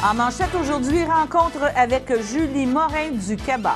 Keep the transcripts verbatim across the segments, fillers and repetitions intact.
En manchette aujourd'hui, rencontre avec Julie Morin du Cabas.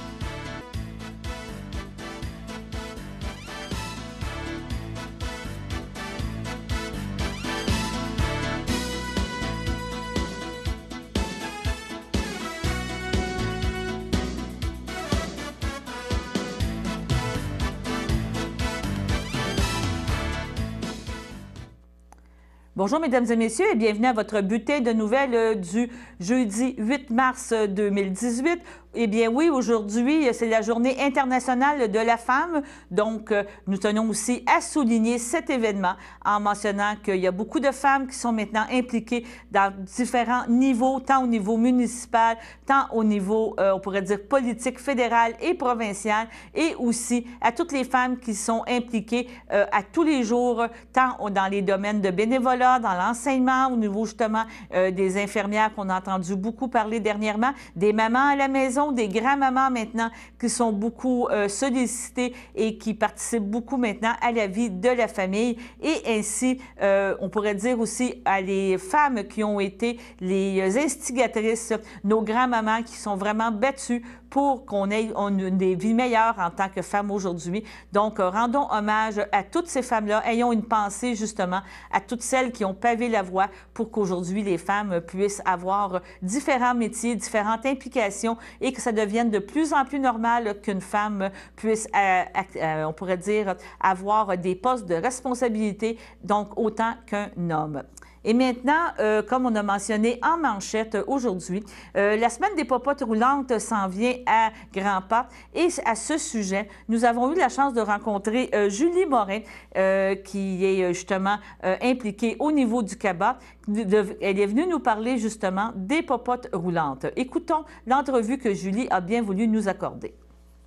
Bonjour, mesdames et messieurs, et bienvenue à votre bulletin de nouvelles du jeudi huit mars deux mille dix-huit. Eh bien oui, aujourd'hui, c'est la Journée internationale de la femme. Donc, nous tenons aussi à souligner cet événement en mentionnant qu'il y a beaucoup de femmes qui sont maintenant impliquées dans différents niveaux, tant au niveau municipal, tant au niveau, euh, on pourrait dire, politique, fédéral et provincial, et aussi à toutes les femmes qui sont impliquées euh, à tous les jours, tant dans les domaines de bénévolat, dans l'enseignement, au niveau justement euh, des infirmières qu'on a entendu beaucoup parler dernièrement, des mamans à la maison, des grands-mamans maintenant qui sont beaucoup euh, sollicitées et qui participent beaucoup maintenant à la vie de la famille, et ainsi, euh, on pourrait dire aussi à les femmes qui ont été les instigatrices, nos grands-mamans qui sont vraiment battues pour qu'on ait on, des vies meilleures en tant que femmes aujourd'hui. Donc, rendons hommage à toutes ces femmes-là. Ayons une pensée, justement, à toutes celles qui ont pavé la voie pour qu'aujourd'hui, les femmes puissent avoir différents métiers, différentes implications et que ça devienne de plus en plus normal qu'une femme puisse, euh, euh, on pourrait dire, avoir des postes de responsabilité, donc autant qu'un homme. Et maintenant, euh, comme on a mentionné en manchette aujourd'hui, euh, la semaine des popotes roulantes s'en vient à grands pas. Et à ce sujet, nous avons eu la chance de rencontrer euh, Julie Morin, euh, qui est justement euh, impliquée au niveau du Cabas. De, elle est venue nous parler justement des popotes roulantes. Écoutons l'entrevue que Julie a bien voulu nous accorder.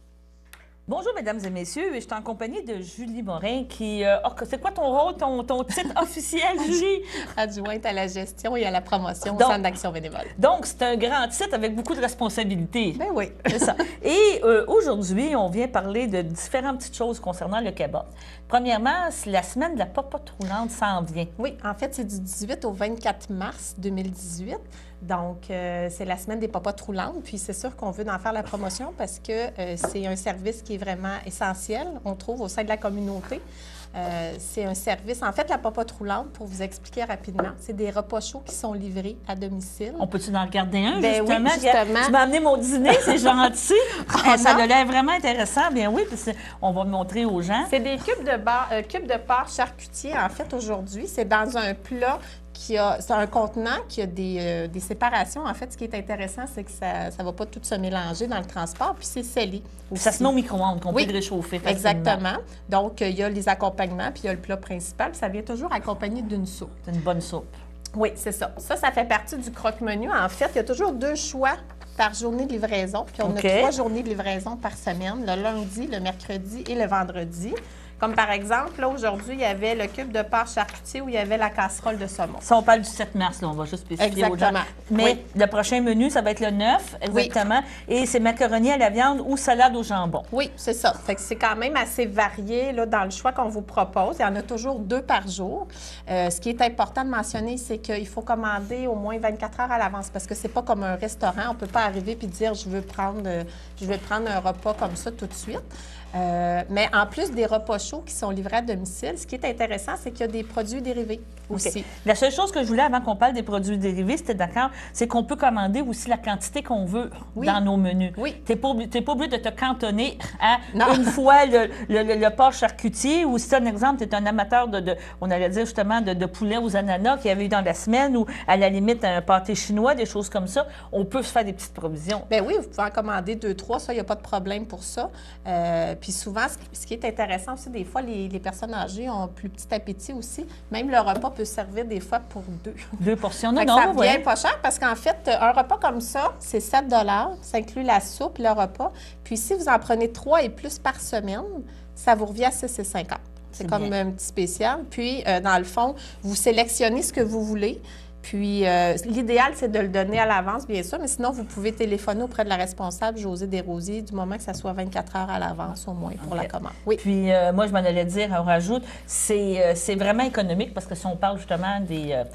Bonjour, mesdames et messieurs, je suis en compagnie de Julie Morin qui... Euh, oh, c'est quoi ton rôle, ton, ton titre officiel, Julie? Adjointe à la gestion et à la promotion au donc, Centre d'action bénévole. Donc, c'est un grand titre avec beaucoup de responsabilités. Ben oui. C'est ça. Et euh, aujourd'hui, on vient parler de différentes petites choses concernant le Cabas. Premièrement, la semaine de la popote roulante s'en vient. Oui, en fait, c'est du dix-huit au vingt-quatre mars deux mille dix-huit. Donc, euh, c'est la semaine des popotes roulantes. Puis, c'est sûr qu'on veut en faire la promotion parce que euh, c'est un service qui est vraiment essentiel, on trouve, au sein de la communauté. Euh, c'est un service, en fait, la popote roulante, pour vous expliquer rapidement, c'est des repas chauds qui sont livrés à domicile. On peut-tu en regarder un, ben justement? Oui, justement. Tu m'as amené mon dîner, c'est gentil. Ah, ça a l'air vraiment intéressant. Bien oui, puis on va montrer aux gens. C'est des cubes de, bar, euh, cubes de porc charcutier, en fait, aujourd'hui. C'est dans un plat qui a... C'est un contenant qui a des, euh, des séparations. En fait, ce qui est intéressant, c'est que ça ne va pas tout se mélanger dans le transport, puis c'est scellé aussi. Ça se met au micro-ondes, qu'on oui, peut le réchauffer facilement. Exactement. Donc, il y a les accompagnements, puis il y a le plat principal. Puis ça vient toujours accompagné d'une soupe. C'est une bonne soupe. Oui, c'est ça. Ça, ça fait partie du croque-menu. En fait, il y a toujours deux choix par journée de livraison. Puis on okay. a trois journées de livraison par semaine, le lundi, le mercredi et le vendredi. Comme par exemple, là, aujourd'hui, il y avait le cube de porc charcutier où il y avait la casserole de saumon. Ça, on parle du sept mars, là, on va juste spécifier aux gens. Mais oui. le prochain menu, ça va être le neuf, exactement. Oui. Et c'est macaroni à la viande ou salade au jambon. Oui, c'est ça. Fait que c'est quand même assez varié là, dans le choix qu'on vous propose. Il y en a toujours deux par jour. Euh, ce qui est important de mentionner, c'est qu'il faut commander au moins vingt-quatre heures à l'avance parce que c'est pas comme un restaurant. On ne peut pas arriver et dire « je veux prendre, je veux prendre un repas comme ça tout de suite ». Euh, mais en plus des repas chauds qui sont livrés à domicile, ce qui est intéressant, c'est qu'il y a des produits dérivés aussi. Okay. La seule chose que je voulais, avant qu'on parle des produits dérivés, c'était d'accord, c'est qu'on peut commander aussi la quantité qu'on veut oui. dans nos menus. Oui. Tu n'es pas, pas obligé de te cantonner à non. une fois le, le, le, le porc charcutier, ou si, un exemple, tu es un amateur de, de, on allait dire justement, de, de poulet aux ananas qu'il y avait eu dans la semaine, ou à la limite un pâté chinois, des choses comme ça, on peut se faire des petites provisions. Bien oui, vous pouvez en commander deux, trois, ça, il n'y a pas de problème pour ça. Euh, Puis souvent, ce qui est intéressant aussi, des fois, les, les personnes âgées ont plus petit appétit aussi. Même le repas peut servir des fois pour deux. Deux portions, non, non, ça revient ouais. pas cher parce qu'en fait, un repas comme ça, c'est sept dollars. Ça inclut la soupe, le repas. Puis si vous en prenez trois et plus par semaine, ça vous revient à six cinquante. C'est comme bien. Un petit spécial. Puis, euh, dans le fond, vous sélectionnez ce que vous voulez. Puis, euh, l'idéal, c'est de le donner à l'avance, bien sûr, mais sinon, vous pouvez téléphoner auprès de la responsable, Josée Desrosiers, du moment que ça soit vingt-quatre heures à l'avance au moins pour okay. la commande. Oui. Puis, euh, moi, je m'en allais dire, on rajoute, c'est euh, vraiment économique parce que si on parle justement des... Euh,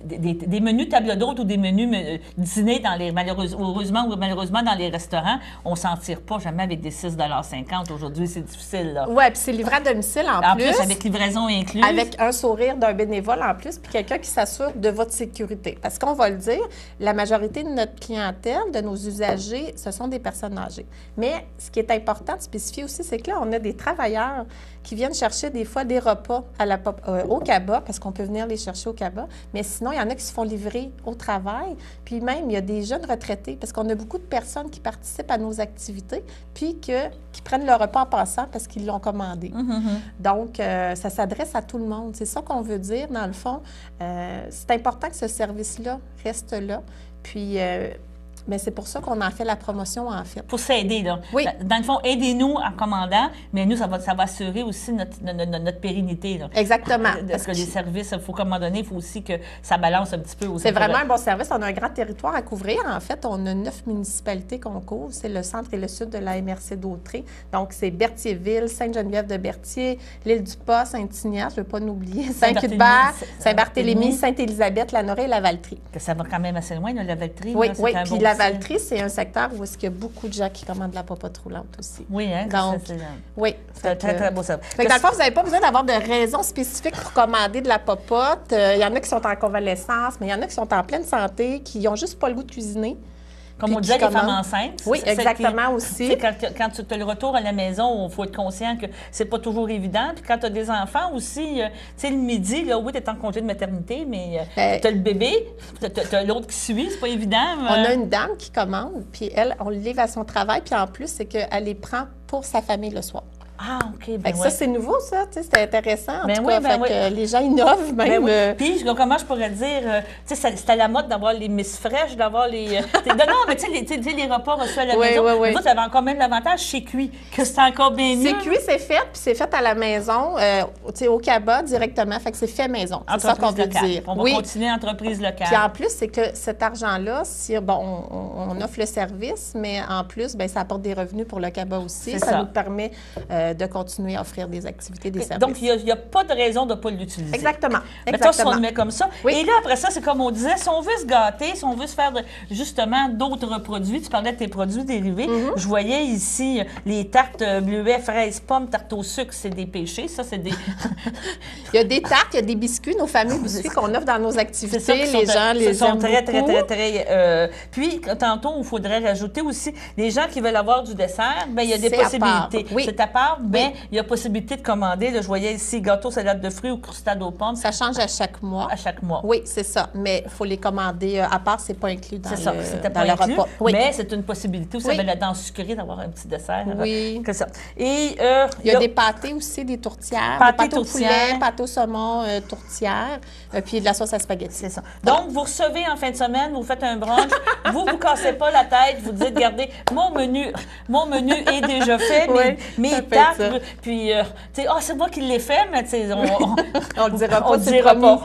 des, des, des menus table d'hôte ou des menus euh, dîner dans les, malheureusement, heureusement ou malheureusement, dans les restaurants, on ne s'en tire pas jamais avec des six cinquante. Aujourd'hui, c'est difficile, là. Oui, puis c'est livré à domicile en, en plus. En plus, avec livraison incluse. Avec un sourire d'un bénévole en plus, puis quelqu'un qui s'assure de votre sécurité. Parce qu'on va le dire, la majorité de notre clientèle, de nos usagers, ce sont des personnes âgées. Mais ce qui est important de spécifier aussi, c'est que là, on a des travailleurs qui viennent chercher des fois des repas à la, euh, au CABA, parce qu'on peut venir les chercher au CABA, mais sinon, il y en a qui se font livrer au travail. Puis même, il y a des jeunes retraités, parce qu'on a beaucoup de personnes qui participent à nos activités, puis que, qui prennent leur repas en passant parce qu'ils l'ont commandé. Mm-hmm. Donc, euh, ça s'adresse à tout le monde. C'est ça qu'on veut dire, dans le fond. Euh, c'est important que ce service-là reste là. Puis, euh, mais c'est pour ça qu'on en fait la promotion, en fait. Pour s'aider, là. Oui. Dans le fond, aidez-nous en commandant, mais nous, ça va, ça va assurer aussi notre, notre, notre pérennité, là. Exactement. Parce, parce que, que les services, il faut qu'à un moment donné, il faut aussi que ça balance un petit peu aussi. C'est vraiment un bon service. On a un grand territoire à couvrir. En fait, on a neuf municipalités qu'on couvre. C'est le centre et le sud de la M R C d'Autrey. Donc, c'est Berthierville, Sainte-Geneviève-de-Berthier, l'Île-du-Pas, Saint-Ignace, je ne veux pas l'oublier, Saint-Cuthbert, Saint-Barthélemy, Sainte-Élisabeth, La-Noraie et la Valtrie. Que ça va quand même assez loin, là, la Valtrie. Oui, là, oui. Un Puis bon la Valtrie, c'est un secteur où est-ce qu'il y a beaucoup de gens qui commandent de la popote roulante aussi. Oui, hein? Donc, c'est, c'est, oui. C'est un très, très beau service. Fait que dans le fond, vous n'avez pas besoin d'avoir de raison spécifique pour commander de la popote. Il euh, y en a qui sont en convalescence, mais il y en a qui sont en pleine santé, qui n'ont juste pas le goût de cuisiner. Comme on disait, les femmes enceintes. Oui, exactement qui, aussi. Quand, quand tu as le retour à la maison, il faut être conscient que c'est pas toujours évident. Puis quand tu as des enfants aussi, tu sais, le midi, là, oui, tu es en congé de maternité, mais euh, tu as le bébé, tu as l'autre qui suit, c'est pas évident. On a une dame qui commande, puis elle, on le livre à son travail, puis en plus, c'est qu'elle les prend pour sa famille le soir. Ah, OK. Ben fait que ouais. Ça, c'est nouveau, ça. C'est intéressant. En ben tout oui, cas, ben fait oui. que les gens innovent même. Ben oui. euh... Puis, comment je pourrais dire, euh, tu sais, c'est à la mode d'avoir les Miss Fresh, d'avoir les. Euh, non, non, mais tu sais, les, les repas reçus à la oui, maison. Oui, oui. Vous avez encore même l'avantage chez Cuit, que c'est encore bien mieux. C'est Cuit, c'est fait, puis c'est fait à la maison, euh, tu sais, au CABA directement. Fait que c'est fait maison. C'est ça qu'on veut dire. On va oui. continuer entreprise locale. Puis en plus, c'est que cet argent-là, si, bon, on, on offre le service, mais en plus, bien, ça apporte des revenus pour le CABA aussi. Ça, ça nous permet euh, de continuer à offrir des activités, des services. Donc, il n'y a, a pas de raison de ne pas l'utiliser. Exactement. Mettons, si on le met comme ça. Oui. Et là, après ça, c'est comme on disait, si on veut se gâter, si on veut se faire de, justement d'autres produits, tu parlais de tes produits dérivés. Mm-hmm. Je voyais ici les tartes bleuets, fraises, pommes, tartes au sucre, c'est des péchés. Ça, c'est des... Il y a des tartes, il y a des biscuits, nos fameux biscuits qu'on offre dans nos activités. Ça, les sont, gens les sont aiment très, beaucoup. très, très, très... Euh, puis, tantôt, il faudrait rajouter aussi, les gens qui veulent avoir du dessert, bien, il y a des possibilités. Oui. C'est à part, bien, oui. il y a possibilité de commander. Là, je voyais ici gâteau, salade de fruits ou crustade aux pommes. Ça change à chaque mois. À chaque mois. Oui, c'est ça. Mais il faut les commander à part, c'est pas inclus dans, c'est ça, le, dans pas le inclus, repas. Oui. Mais c'est une possibilité. Vous oui. savez, la dent sucrée, d'avoir un petit dessert. Oui. Que ça. Et, euh, il y a, il y a des pâtés aussi, des tourtières. Pâtés, des pâtés au poulet, pâtés au saumon, euh, tourtière, euh, puis de la sauce à spaghetti. C'est ça. Donc, vous recevez en fin de semaine, vous faites un brunch, vous vous cassez pas la tête, vous dites, regardez, mon menu, mon menu est déjà fait, oui, mes, mes tartes, puis, euh, tu sais, ah, oh, c'est moi qui l'ai fait, mais tu sais, on on le dira pas, on dira pas.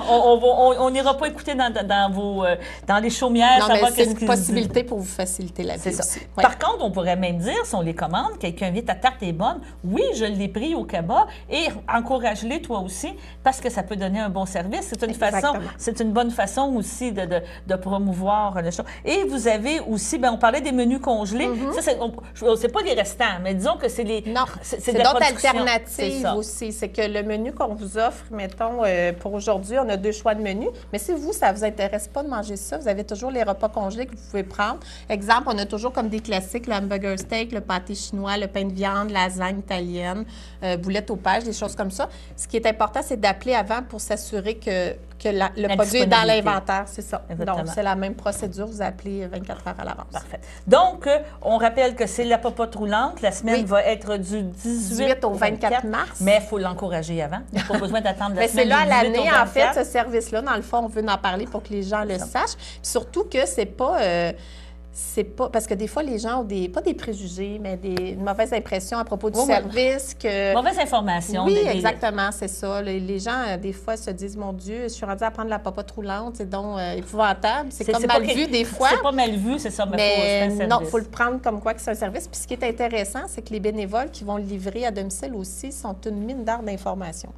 On n'ira pas écouter dans, dans, vos, euh, dans les chaumières, non, savoir mais qu'est-ce c'est une possibilité pour vous faciliter la vie. C'est ça. Aussi. Ouais. Par contre, on pourrait même dire, si on les commande, quelqu'un vit ta tarte est bonne, oui, je l'ai pris au CABA, et encourage-les toi aussi, parce que ça peut donner un bon service. C'est une Exactement. façon, c'est une bonne façon aussi de, de, de promouvoir le show. Et vous avez aussi, bien, on parlait des menus congelés. Mm-hmm. Ça, c'est, on, c'est pas les restants, mais disons que c'est les... Non, c'est, c'est d'autres alternatives aussi. C'est que le menu qu'on vous offre, mettons, euh, pour aujourd'hui, on a deux choix de menu. Mais si vous, ça ne vous intéresse pas de manger ça, vous avez toujours les repas congelés que vous pouvez prendre. Exemple, on a toujours comme des classiques, le hamburger steak, le pâté chinois, le pain de viande, la lasagne italienne, euh, boulettes au pêche, des choses comme ça. Ce qui est important, c'est d'appeler avant pour s'assurer que, que la, le la produit est dans l'inventaire. C'est ça. Exactement. Donc, c'est la même procédure. Vous appelez vingt-quatre heures à l'avance. Parfait. Donc, euh, on rappelle que c'est la popote roulante. La semaine oui. va être du dix-huit au vingt-quatre mars. Mais il faut l'encourager avant. Il n'y a pas besoin d'attendre la mais semaine c'est là à l'année, en fait, ce service-là. Dans le fond, on veut en parler pour que les gens le sachent. Puis surtout que c'est pas... Euh, c'est pas... Parce que des fois, les gens ont des... pas des préjugés, mais des une mauvaise impression à propos du oui, service. Que... Mauvaise information. Oui, des, des... exactement, c'est ça. Les, les gens, euh, des fois, se disent, mon Dieu, je suis rendue à prendre la popote roulante, c'est donc euh, épouvantable. C'est, c'est comme c'est mal vu que... des fois. C'est pas mal vu, c'est ça, mais, mais faut, c'est un non, il faut le prendre comme quoi que c'est un service. Puis ce qui est intéressant, c'est que les bénévoles qui vont le livrer à domicile aussi sont une mine d'or d'informations.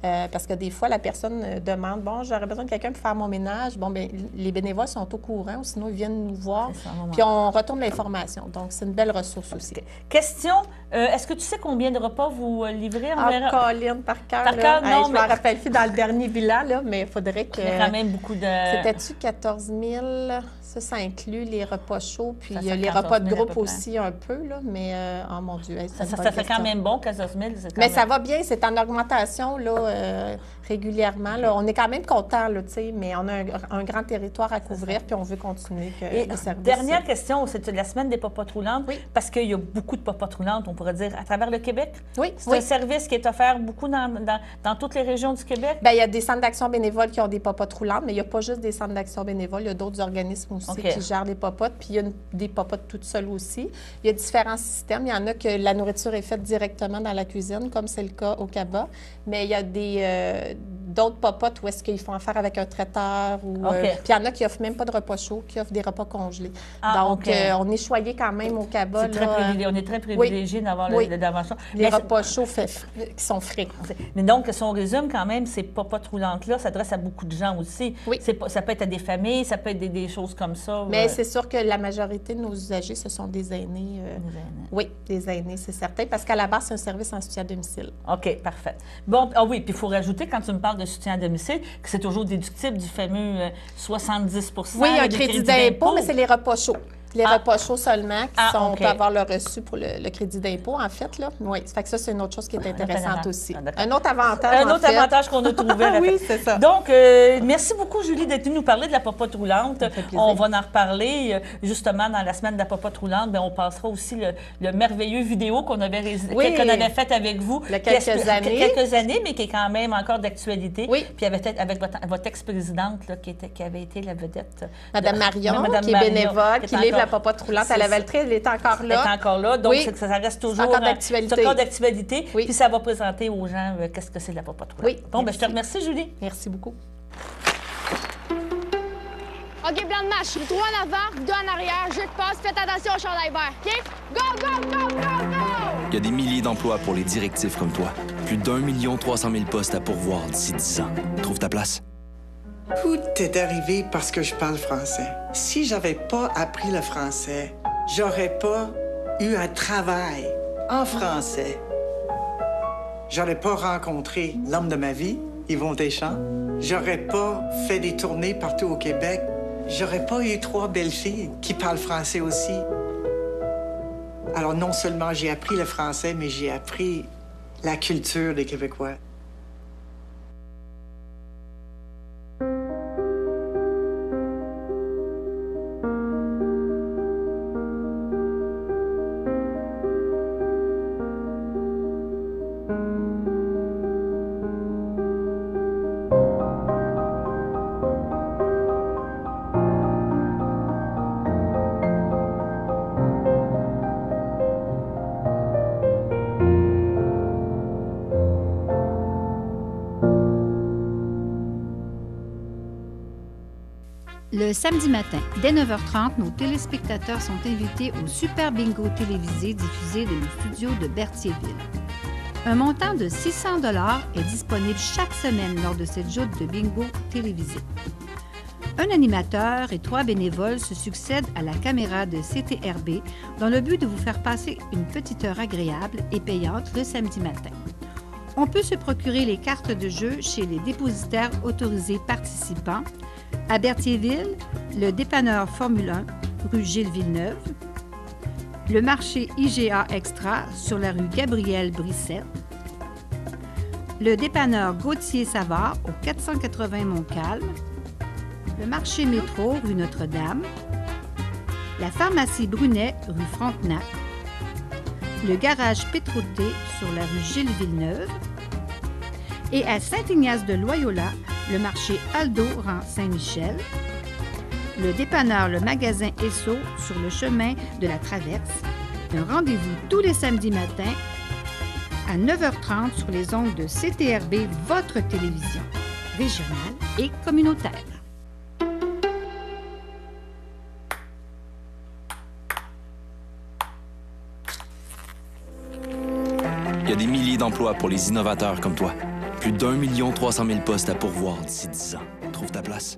Euh, parce que des fois, la personne euh, demande, bon, j'aurais besoin de quelqu'un pour faire mon ménage. Bon, bien, les bénévoles sont au courant, ou sinon ils viennent nous voir, ça, puis on retourne l'information. Donc, c'est une belle ressource aussi. Okay. Question, euh, est-ce que tu sais combien de repas vous euh, livrez? Ah, Colline, par cœur. Par cœur, non, hey, je mais... me rappelle plus dans le dernier bilan, là, mais il faudrait que... Il y a quand même beaucoup de... C'était-tu quatorze mille? Ça, ça inclut les repas chauds, puis ça les repas de groupe aussi un peu, là, mais, euh, oh mon Dieu, hey, ça, ça, ça fait quand même bon, quatorze mille. Mais même... ça va bien, c'est en augmentation, là, euh, régulièrement. Là. On est quand même content, là, tu sais, mais on a un, un grand territoire à couvrir, puis on veut continuer que Et le service. Dernière question, c'est la semaine des popotes roulantes, oui. parce qu'il y a beaucoup de popotes roulantes, on pourrait dire, à travers le Québec. Oui, C'est oui. un service qui est offert beaucoup dans, dans, dans toutes les régions du Québec? Bien, il y a des centres d'action bénévoles qui ont des popotes roulantes, mais il n'y a pas juste des centres d'action bénévoles, il y a d'autres organismes aussi okay. qui gèrent des popotes, puis il y a une, des popotes toutes seules aussi. Il y a différents systèmes. Il y en a que la nourriture est faite directement dans la cuisine, comme c'est le cas au Caba, mais il y a des euh, d'autres popotes où est-ce qu'ils font affaire avec un traiteur. Ou, okay. euh, puis il y en a qui offrent même pas de repas chauds, qui offrent des repas congelés. Ah, Donc, okay. euh, on est choyé quand même au Caba. Là, très on est très privilégié oui. d'avoir oui. le, d'avoir ça. Les mais repas chauds fait, qui sont frais. Mais donc, si on résume quand même, ces popotes roulantes-là s'adressent à beaucoup de gens aussi. Oui. Pas, ça peut être à des familles, ça peut être des, des choses comme ça. Mais euh... c'est sûr que la majorité de nos usagers, ce sont des aînés. Euh... Des aînés. Oui, des aînés, c'est certain, parce qu'à la base, c'est un service en soutien à domicile. OK, parfait. Bon, ah oui, puis il faut rajouter, quand tu me parles de soutien à domicile, que c'est toujours déductible du fameux euh, soixante-dix pour cent. Oui, il y a un crédit d'impôt, mais c'est les repas chauds. Les ah. repas chauds seulement qui ah, sont okay. à avoir le reçu pour le, le crédit d'impôt, en fait. Là. Oui, ça fait que ça, c'est une autre chose qui est intéressante aussi. Ah, un autre avantage, Un autre fait. avantage qu'on a trouvé. Ah, oui, c'est ça. Donc, euh, merci beaucoup, Julie, d'être venue nous parler de la popote roulante. On va en reparler. Justement, dans la semaine de la popote roulante, bien, on passera aussi le, le merveilleux vidéo qu'on avait, oui. qu'on avait fait avec vous. Il y a quelques est, années. Quelques années, mais qui est quand même encore d'actualité. Oui. Puis avec, avec votre, votre ex-présidente, qui, était, qui avait été la vedette. Madame de, Marion, Madame qui Marion, est bénévole, qui, qui livre encore, la popote roulante à la Valtrie. Elle est encore là. Elle est encore là. Donc, oui. ça reste toujours encore d'actualité. encore d'actualité. Oui. Puis ça va présenter aux gens euh, qu'est-ce que c'est la popote roulante. Oui. Bon, ben, je te remercie, Julie. Merci beaucoup. OK, plan de match. Trois en avant, deux en arrière. Jeu de passe, faites attention au chandail vert. OK? Go, go, go, go, go! Il y a des milliers d'emplois pour les directifs comme toi. Plus d'un million trois cent mille postes à pourvoir d'ici dix ans. Trouve ta place. Tout est arrivé parce que je parle français. Si j'avais pas appris le français, j'aurais pas eu un travail en français. J'aurais pas rencontré l'homme de ma vie, Yvon Deschamps. J'aurais pas fait des tournées partout au Québec. J'aurais pas eu trois belles filles qui parlent français aussi. Alors non seulement j'ai appris le français, mais j'ai appris la culture des Québécois. Le samedi matin, dès neuf heures trente, nos téléspectateurs sont invités au Super Bingo télévisé diffusé de nos studios de Berthierville. Un montant de six cents dollars est disponible chaque semaine lors de cette joute de bingo télévisé. Un animateur et trois bénévoles se succèdent à la caméra de C T R B dans le but de vous faire passer une petite heure agréable et payante le samedi matin. On peut se procurer les cartes de jeu chez les dépositaires autorisés participants à Berthierville, le dépanneur Formule un, rue Gilles Villeneuve, le marché I G A Extra sur la rue Gabriel Brissette, le dépanneur Gauthier-Savard au quatre cent quatre-vingts Montcalm, le marché Métro rue Notre-Dame, la pharmacie Brunet rue Frontenac, le garage Pétroté sur la rue Gilles Villeneuve et à Saint-Ignace-de-Loyola, le marché Aldo rang Saint-Michel, le dépanneur Le Magasin Esso sur le chemin de la Traverse. Un rendez-vous tous les samedis matins à neuf heures trente sur les ondes de C T R B, votre télévision régionale et communautaire. Il y a des milliers d'emplois pour les innovateurs comme toi. Plus d'un million trois cent mille postes à pourvoir d'ici dix ans. Trouve ta place.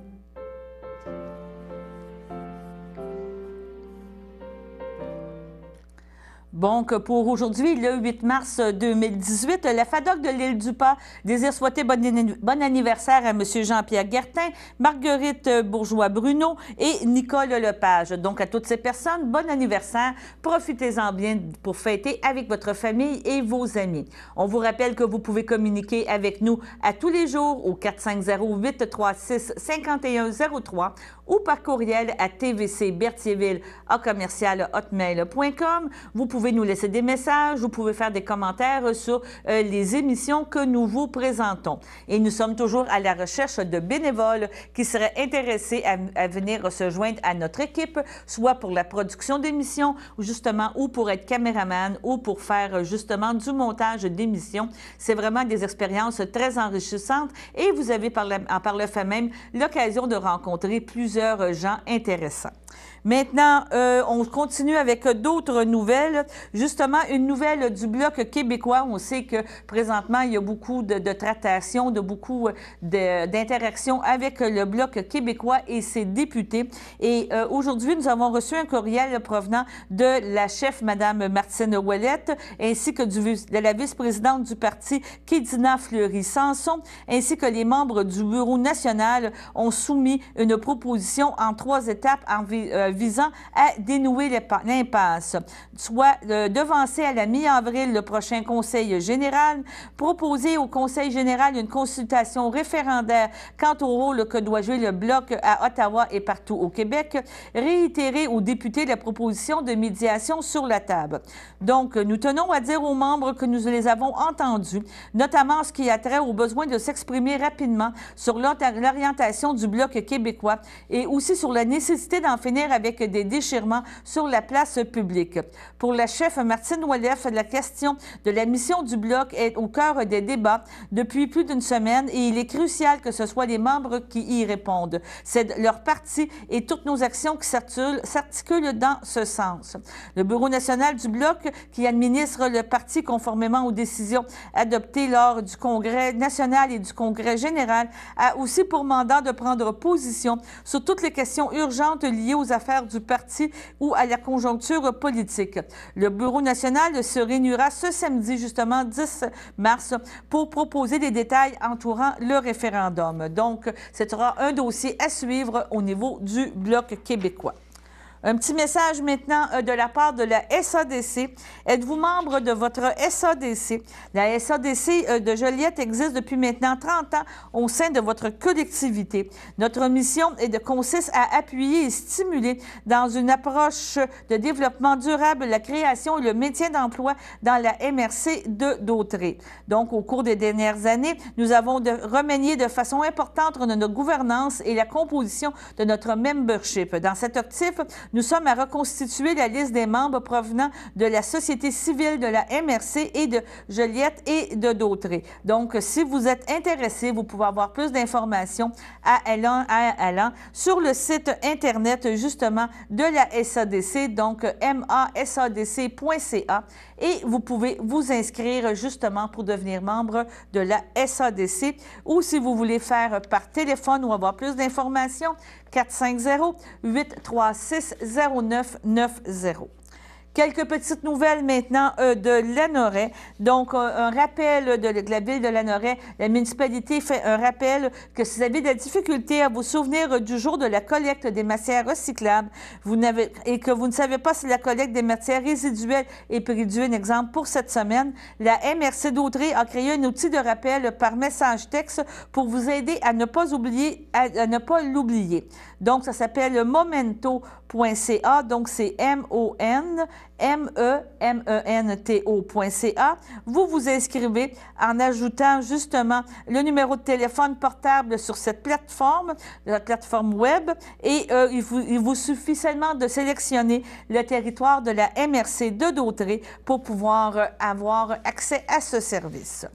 Donc, pour aujourd'hui, le huit mars deux mille dix-huit, la FADOC de l'île du Pas désire souhaiter bon, bon anniversaire à M. Jean-Pierre Guertin, Marguerite Bourgeois-Bruno et Nicole Lepage. Donc, à toutes ces personnes, bon anniversaire. Profitez-en bien pour fêter avec votre famille et vos amis. On vous rappelle que vous pouvez communiquer avec nous à tous les jours au quatre cinq zéro, huit trois six, cinq un zéro trois ou par courriel à t v c berthierville à commercial hotmail point com. Vous pouvez nous laisser des messages, vous pouvez faire des commentaires sur euh, les émissions que nous vous présentons. Et nous sommes toujours à la recherche de bénévoles qui seraient intéressés à, à venir se joindre à notre équipe, soit pour la production d'émissions, ou justement, ou pour être caméraman, ou pour faire justement du montage d'émissions. C'est vraiment des expériences très enrichissantes et vous avez par, la, par le fait même l'occasion de rencontrer plusieurs gens intéressants. Maintenant, euh, on continue avec d'autres nouvelles. Justement, une nouvelle du Bloc québécois. On sait que présentement, il y a beaucoup de, de tractations, de beaucoup d'interactions avec le Bloc québécois et ses députés. Et euh, aujourd'hui, nous avons reçu un courriel provenant de la chef, Mme Martine Ouellette, ainsi que du, de la vice-présidente du parti, Kédina Fleury-Sanson, ainsi que les membres du Bureau national ont soumis une proposition en trois étapes en euh, visant à dénouer l'impasse, soit euh, devancer à la mi-avril le prochain Conseil général, proposer au Conseil général une consultation référendaire quant au rôle que doit jouer le Bloc à Ottawa et partout au Québec, réitérer aux députés la proposition de médiation sur la table. Donc, nous tenons à dire aux membres que nous les avons entendus, notamment en ce qui a trait au besoin de s'exprimer rapidement sur l'orientation du Bloc québécois et aussi sur la nécessité d'en finir avec des déchirements sur la place publique. Pour la chef Martine Ouellette, la question de la mission du Bloc est au cœur des débats depuis plus d'une semaine et il est crucial que ce soit les membres qui y répondent. C'est leur parti et toutes nos actions qui s'articulent dans ce sens. Le Bureau national du Bloc, qui administre le parti conformément aux décisions adoptées lors du Congrès national et du Congrès général, a aussi pour mandat de prendre position sur toutes les questions urgentes liées aux affaires du parti ou à la conjoncture politique. Le Bureau national se réunira ce samedi, justement dix mars, pour proposer des détails entourant le référendum. Donc, ce sera un dossier à suivre au niveau du Bloc québécois. Un petit message maintenant euh, de la part de la S A D C. Êtes-vous membre de votre S A D C? La S A D C euh, de Joliette existe depuis maintenant trente ans au sein de votre collectivité. Notre mission est de, consiste à appuyer et stimuler dans une approche de développement durable la création et le maintien d'emploi dans la M R C de Dautrey. Donc, au cours des dernières années, nous avons de, remanié de façon importante notre gouvernance et la composition de notre membership. Dans cet objectif, nous sommes à reconstituer la liste des membres provenant de la société civile de la M R C et de Joliette et de Dautrey. Donc, si vous êtes intéressé, vous pouvez avoir plus d'informations à allant, à allant sur le site Internet, justement, de la S A D C, donc m a s a d c point c a, et vous pouvez vous inscrire, justement, pour devenir membre de la S A D C, ou si vous voulez faire par téléphone ou avoir plus d'informations, quatre cinq zéro, huit trois six, zéro neuf neuf zéro. Quelques petites nouvelles maintenant euh, de Lanoraie. Donc, euh, un rappel de, de la ville de Lanoraie. La municipalité fait un rappel que si vous avez de la difficulté à vous souvenir du jour de la collecte des matières recyclables vous n'avez, et que vous ne savez pas si la collecte des matières résiduelles est prévue, un exemple pour cette semaine, la M R C Dautrey a créé un outil de rappel par message texte pour vous aider à ne pas oublier, à, à ne pas l'oublier. Donc, ça s'appelle momento point c a, donc c'est M O N M E M E N T O point C A. Vous vous inscrivez en ajoutant justement le numéro de téléphone portable sur cette plateforme, la plateforme web, et euh, il, vous, il vous suffit seulement de sélectionner le territoire de la M R C de Dautrey pour pouvoir euh, avoir accès à ce service.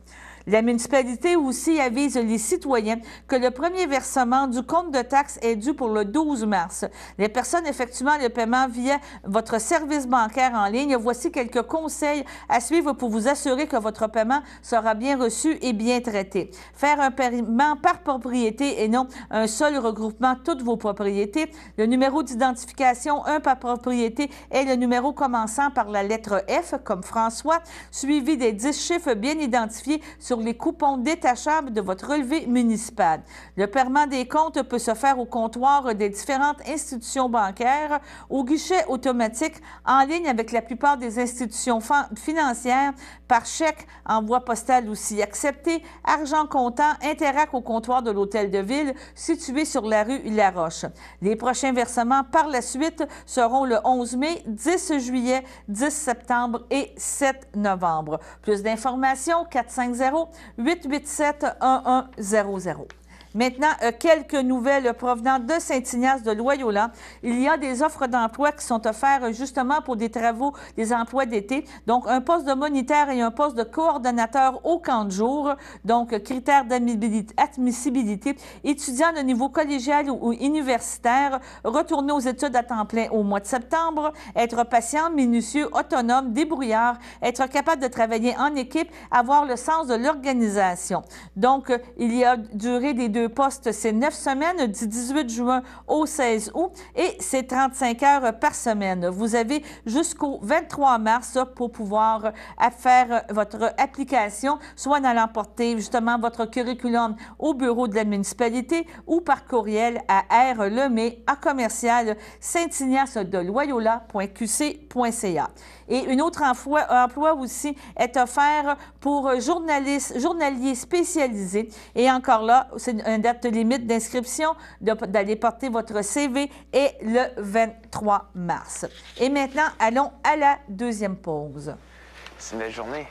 La municipalité aussi avise les citoyens que le premier versement du compte de taxes est dû pour le douze mars. Les personnes effectuant le paiement via votre service bancaire en ligne, voici quelques conseils à suivre pour vous assurer que votre paiement sera bien reçu et bien traité. Faire un paiement par propriété et non un seul regroupement toutes vos propriétés. Le numéro d'identification, un par propriété, est le numéro commençant par la lettre F, comme François, suivi des dix chiffres bien identifiés sur les coupons détachables de votre relevé municipal. Le paiement des comptes peut se faire au comptoir des différentes institutions bancaires, au guichet automatique, en ligne avec la plupart des institutions financières, par chèque, envoi postal aussi accepté, argent comptant, Interac au comptoir de l'Hôtel de Ville, situé sur la rue La Roche. Les prochains versements par la suite seront le onze mai, dix juillet, dix septembre et sept novembre. Plus d'informations, quatre cinq zéro, huit huit sept, un un zéro zéro. Maintenant, euh, quelques nouvelles provenant de Saint-Ignace de Loyola. Il y a des offres d'emploi qui sont offertes justement pour des travaux, des emplois d'été. Donc, un poste de moniteur et un poste de coordonnateur au camp de jour. Donc, critères d'admissibilité. Étudiants de niveau collégial ou universitaire, retourner aux études à temps plein au mois de septembre, être patient, minutieux, autonome, débrouillard, être capable de travailler en équipe, avoir le sens de l'organisation. Donc, il y a durée des deux postes, c'est neuf semaines du dix-huit juin au seize août et c'est trente-cinq heures par semaine. Vous avez jusqu'au vingt-trois mars pour pouvoir faire votre application, soit en allant porter justement votre curriculum au bureau de la municipalité ou par courriel à R Lemay à commercial Saint-Ignace de Loyola point Q C point C A. Et une autre emploi, emploi aussi est offert pour journalistes, journaliers spécialisés. Et encore là, c'est une date limite d'inscription d'aller porter votre C V est le vingt-trois mars. Et maintenant, allons à la deuxième pause. C'est une belle journée.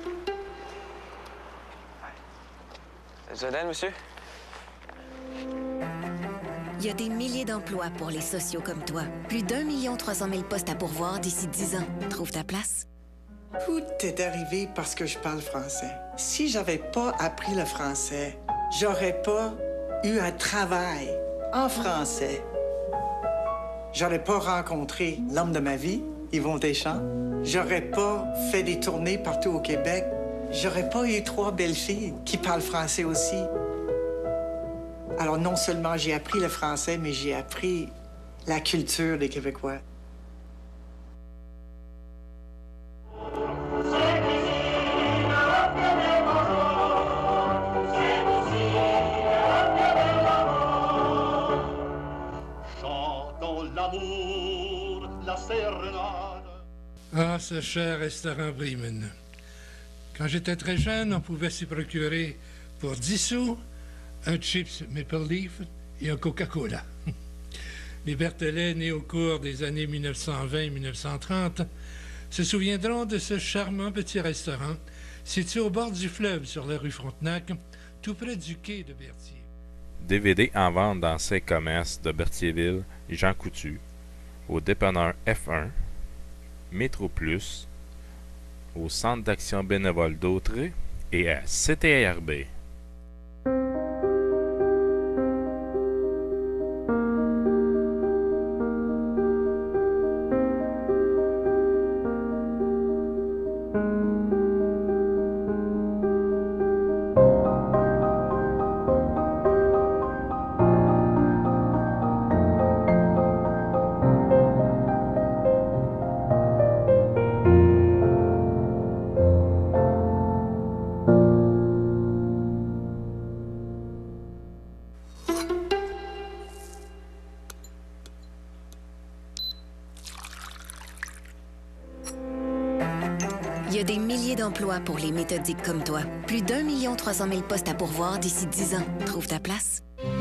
Zodane, monsieur? Il y a des milliers d'emplois pour les sociaux comme toi. Plus d'un million trois cent mille postes à pourvoir d'ici dix ans. Trouve ta place. Tout est arrivé parce que je parle français. Si j'avais pas appris le français, j'aurais pas eu un travail en français. J'aurais pas rencontré l'homme de ma vie, Yvon Deschamps. J'aurais pas fait des tournées partout au Québec. J'aurais pas eu trois belles filles qui parlent français aussi. Alors non seulement j'ai appris le français, mais j'ai appris la culture des Québécois. Ah, ce cher restaurant Bremen. Quand j'étais très jeune, on pouvait s'y procurer pour dix sous un chips Maple Leaf et un Coca-Cola. Les Berthelais, nés au cours des années mille neuf cent vingt mille neuf cent trente, se souviendront de ce charmant petit restaurant situé au bord du fleuve sur la rue Frontenac, tout près du quai de Berthier. D V D en vente dans ces commerces de Berthierville et Jean Coutu, au dépanneur F un, Métro Plus, au Centre d'action bénévole d'Autrey et à C T R B. Il y a des milliers d'emplois pour les méthodiques comme toi. Plus d'un million trois cent mille postes à pourvoir d'ici dix ans. Trouve ta place.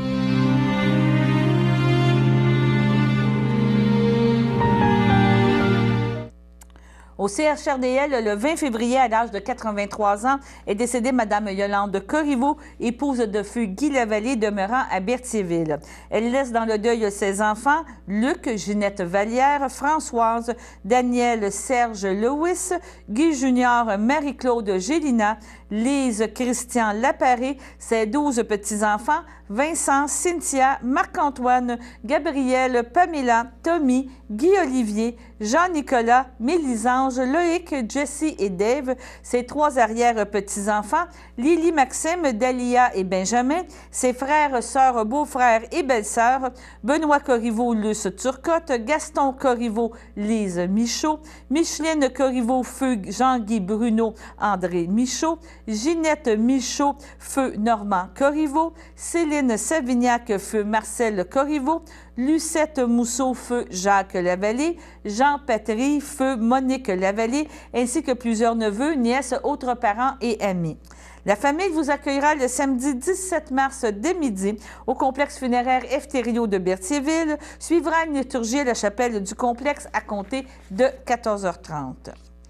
Au C H R D L, le vingt février, à l'âge de quatre-vingt-trois ans, est décédée Mme Yolande Corriveau, épouse de feu Guy Lavallée, demeurant à Berthierville. Elle laisse dans le deuil ses enfants, Luc, Ginette Vallière, Françoise, Daniel, Serge Lewis, Guy Junior, Marie-Claude Gélina, Lise Christian Laparé, ses douze petits-enfants, Vincent, Cynthia, Marc-Antoine, Gabriel, Pamela, Tommy, Guy-Olivier, Jean-Nicolas, Mélisange, Loïc, Jessie et Dave, ses trois arrière-petits-enfants, Lily, Maxime, Dalia et Benjamin, ses frères, sœurs, beaux-frères et belles-sœurs, Benoît Corriveau, Luce Turcotte, Gaston Corriveau, Lise Michaud, Micheline Corriveau, Feu Jean-Guy Bruno, André Michaud, Ginette Michaud, Feu Normand Corriveau, Céline Savignac, Feu Marcel Corriveau, Lucette Mousseau, Feu Jacques Lavallée, Jean Patry, Feu Monique Lavallée, ainsi que plusieurs neveux, nièces, autres parents et amis. La famille vous accueillera le samedi dix-sept mars dès midi au complexe funéraire Eftério de Berthierville. Suivra une liturgie à la chapelle du complexe à compter de quatorze heures trente.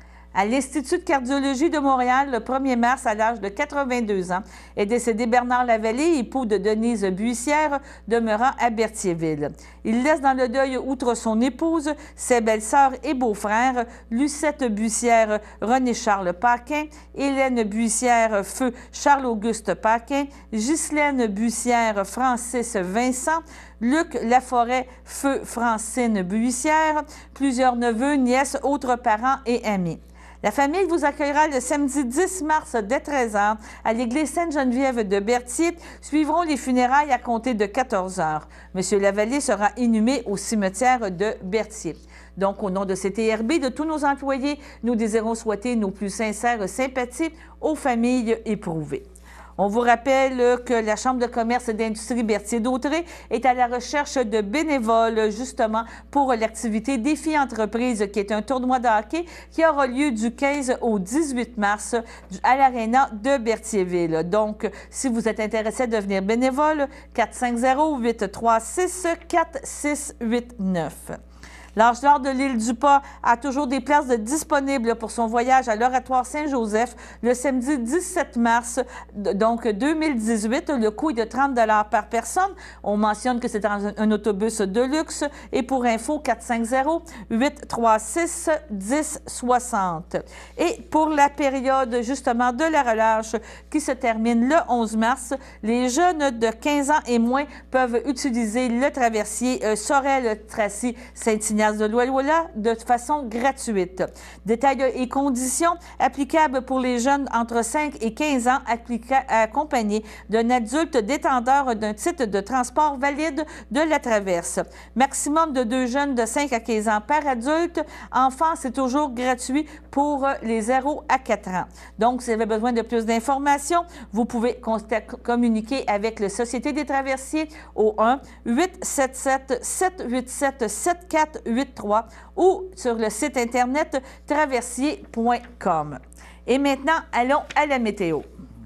À l'Institut de cardiologie de Montréal, le premier mars, à l'âge de quatre-vingt-deux ans, est décédé Bernard Lavallée, époux de Denise Buissière, demeurant à Berthierville. Il laisse dans le deuil, outre son épouse, ses belles-sœurs et beaux-frères, Lucette Buissière, René-Charles Paquin, Hélène Buissière, Feu Charles-Auguste Paquin, Ghislaine Buissière, Francis Vincent, Luc Laforêt, Feu Francine Buissière, plusieurs neveux, nièces, autres parents et amis. La famille vous accueillera le samedi dix mars dès treize heures à l'église Sainte-Geneviève de Berthier. Suivront les funérailles à compter de quatorze heures. M. Lavallée sera inhumé au cimetière de Berthier. Donc, au nom de C T R B, de tous nos employés, nous désirons souhaiter nos plus sincères sympathies aux familles éprouvées. On vous rappelle que la Chambre de commerce et d'industrie Berthier-Dautrey est à la recherche de bénévoles, justement, pour l'activité Défi Entreprise, qui est un tournoi de hockey qui aura lieu du quinze au dix-huit mars à l'Arena de Berthierville. Donc, si vous êtes intéressé à devenir bénévole, quatre cinq zéro, huit trois six, quatre six huit neuf. L'Ange d'or de l'île du Pas a toujours des places de disponibles pour son voyage à l'Oratoire Saint-Joseph le samedi dix-sept mars, donc deux mille dix-huit. Le coût est de trente dollars par personne. On mentionne que c'est un, un autobus de luxe. Et pour info, quatre cinq zéro, huit trois six, dix soixante. Et pour la période justement de la relâche qui se termine le onze mars, les jeunes de quinze ans et moins peuvent utiliser le traversier euh, Sorel-Tracy-Saint-Ignace de Loyola de façon gratuite. Détails et conditions applicables pour les jeunes entre cinq et quinze ans accompagnés d'un adulte détenteur d'un titre de transport valide de la traverse. Maximum de deux jeunes de cinq à quinze ans par adulte. Enfants, c'est toujours gratuit pour les zéro à quatre ans. Donc, si vous avez besoin de plus d'informations, vous pouvez communiquer avec la Société des traversiers au un huit sept sept, sept huit sept, sept quatre huit trois ou sur le site internet traversier point com. Et maintenant, allons à la météo.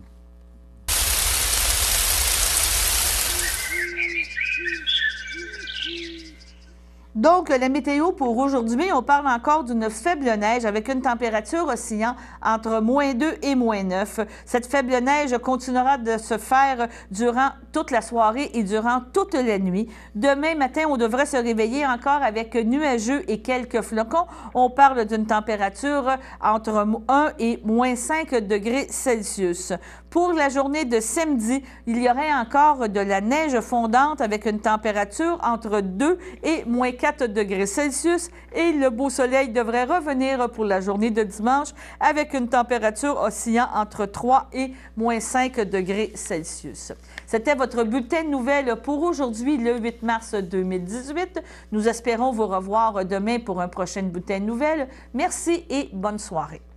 Donc, la météo pour aujourd'hui, on parle encore d'une faible neige avec une température oscillant entre moins deux et moins neuf. Cette faible neige continuera de se faire durant toute la soirée et durant toute la nuit. Demain matin, on devrait se réveiller encore avec nuageux et quelques flocons. On parle d'une température entre un et moins cinq degrés Celsius. Pour la journée de samedi, il y aurait encore de la neige fondante avec une température entre deux et moins quatre degrés Celsius et le beau soleil devrait revenir pour la journée de dimanche avec une température oscillant entre trois et moins cinq degrés Celsius. C'était votre bulletin de nouvelles pour aujourd'hui, le huit mars deux mille dix-huit. Nous espérons vous revoir demain pour un prochain bulletin de nouvelles. Merci et bonne soirée.